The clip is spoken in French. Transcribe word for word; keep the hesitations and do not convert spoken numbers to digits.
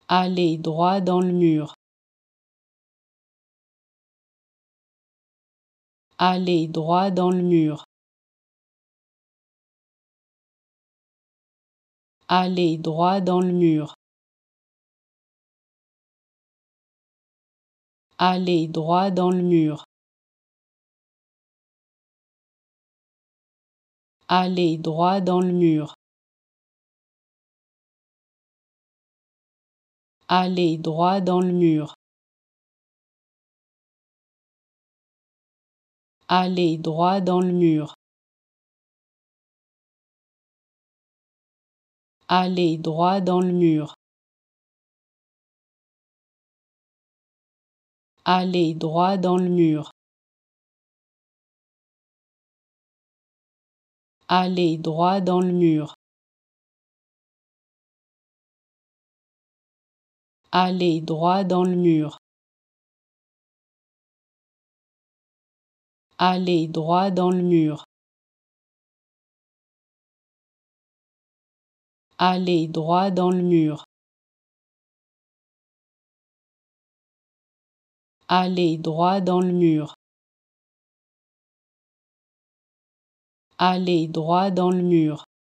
Allez droit dans le mur. Allez droit dans le mur. Allez droit dans le mur. Allez droit dans le mur. Allez droit dans le mur. Allez droit dans le mur. Allez droit dans le mur. Allez droit dans le mur. Allez droit dans le mur. Allez droit dans le mur. Allez droit dans le mur. Allez droit dans le mur. Allez droit dans le mur. Allez droit dans le mur. Allez droit dans le mur.